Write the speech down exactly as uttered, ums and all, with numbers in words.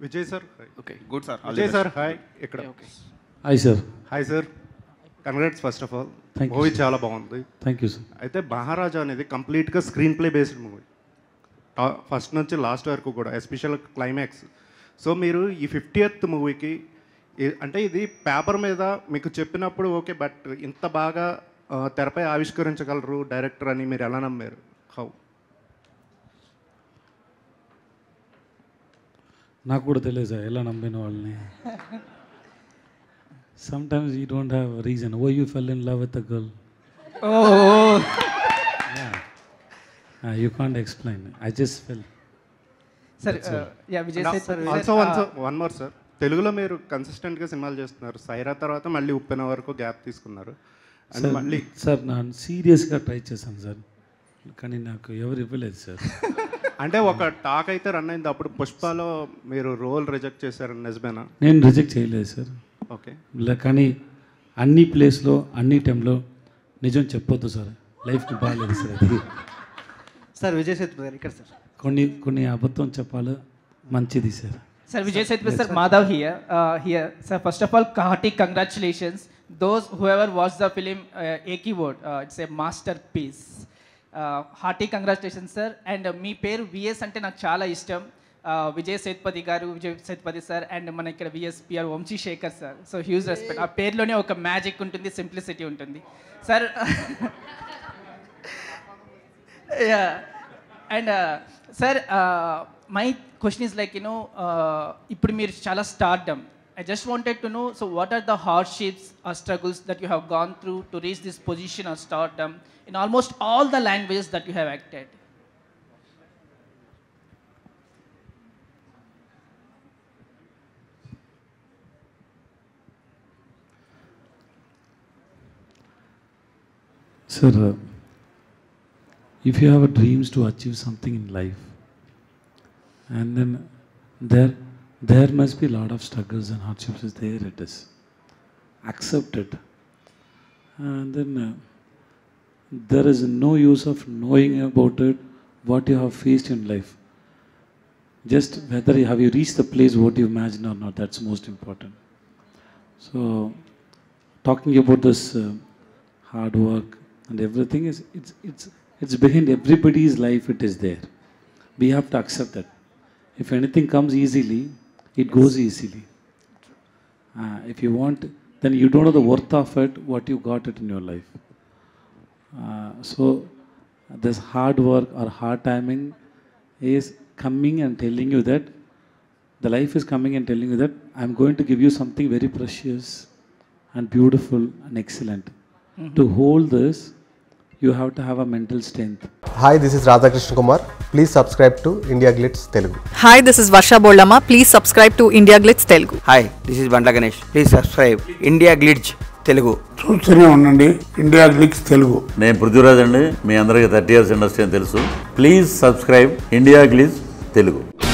Vijay sir. Okay good sir. Vijay sir hi. ఇక్కడ hi sir. Hi sir. Congrats first of all. Thank you. Movie చాలా బాగుంది. Thank you sir. అయితే మహారాజా అనేది కంప్లీట్గా screen play based movie, first నుంచి last వరకు కూడా, ఎస్పెషల్ క్లైమాక్స్. సో మీరు ఈ ఫిఫ్టీయత్ మూవీకి అంటే ఇది పేపర్ మీద మీకు చెప్పినప్పుడు ఓకే, బట్ ఇంత బాగా తెరపై ఆవిష్కరించగలరు డైరెక్టర్ అని మీరు ఎలా నమ్మారు? హౌ? నాకు కూడా తెలియదు సార్ ఎలా నమ్మిన వాళ్ళని. sometimes you don't have a reason why you fell in love with a girl. Oh. Yeah. Uh, you can't explain. I just fell. Sir, uh, yeah, Vijay said sir. Also one sir, one more sir. తెలుగులో మీరు కన్సిస్టెంట్గా సినిమాలు చేస్తున్నారు. సైరా తర్వాత మళ్ళీ ఉప్పెన వరకు gap తీసుకున్నారు. And మళ్ళీ సార్ నేను సీరియస్గా ట్రై చేశాను సార్, కానీ నాకు ఎవరు ఇవ్వలేదు సార్. అంటే ఒక టాక్ అయితే రన్ అయింది, అప్పుడు పుష్పలో మీరు రోల్ రిజెక్ట్ చేశారు, నిజమేనా? నేను రిజెక్ట్ చేయలేదు సార్. ఓకే. కానీ అన్ని ప్లేస్లో అన్ని టైంలో నిజం చెప్పొద్దు సార్, లైఫ్కి బాగాలేదు సార్. అది సార్ విజయ్ సేతుపతి గారు ఇక్కడ సార్. కొన్ని కొన్ని అబద్ధం చెప్పాలి, మంచిది సార్. Sir, Vijay Sethupathi sir, Madhav here. Uh, here, sir. First of all, hearty congratulations. Those whoever watched the film, uh, Eki Word, uh, it's a masterpiece. Uh, hearty congratulations, sir. And uh, మీ పేరు VS అంటే నాకు చాలా ఇష్టం. విజయ్ సేతుపతి గారు, Vijay Sethupathi sir, and మన ఇక్కడ VS PR Vamsi Sekhar sir. So huge respect. ఆ పేరులోనే ఒక మ్యాజిక్ ఉంటుంది, సింప్లిసిటీ ఉంటుంది sir. Yeah and sir my question is like, you know, ఇప్పుడు మీరు చాలా stardom. I just wanted to know, so what are the hardships or struggles that you have gone through to reach this position of stardom in almost all the languages that you have acted? Sir, uh, if you have a dreams to achieve something in life, and then there there must be a lot of struggles and hardships. Is there it is. Accept it. And then uh, there is no use of knowing about it, what you have faced in life. Just whether you have you reached the place what you imagine or not, that's most important. So talking about this uh, hard work and everything is it's it's it's behind everybody's life, it is there. We have to accept that. If anything comes easily, it goes easily. Uh, if you want, then you don't know the worth of it, what you got it in your life. Uh, so this hard work or hard timing is coming and telling you that the life is coming and telling you that I'm going to give you something very precious and beautiful and excellent. Mm-hmm. To hold this, you have to have a mental strength. Hi, this is Radhakrishna Kumar. Please subscribe to India Glitz Telugu. Hi, this is Varsha Bollama. Please subscribe to India Glitz Telugu. Hi, this is Bandla Ganesh. Please subscribe India Glitz Telugu. చూస్తూనే ఉండండి India Glitz Telugu. నేను పృథ్వీరాజ్ అండి, మీ అందరికీ thirty years industry అని తెలుసు. Please subscribe India Glitz Telugu.